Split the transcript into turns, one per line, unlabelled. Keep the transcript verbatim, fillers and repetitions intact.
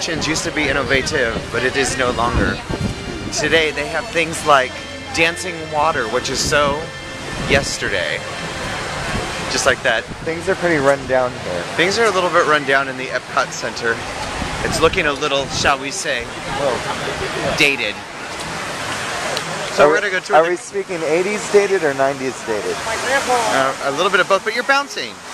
attractions used to be innovative, but it is no longer. Today they have things like dancing water, which is so yesterday. Just like that.
Things are pretty run down here.
Things are a little bit run down in the Epcot Center. It's looking a little, shall we say,
Whoa.
dated. So
are
we're
we,
gonna go tour
Are
the,
we speaking eighties dated or nineties dated?
uh, a little bit of both, but you're bouncing.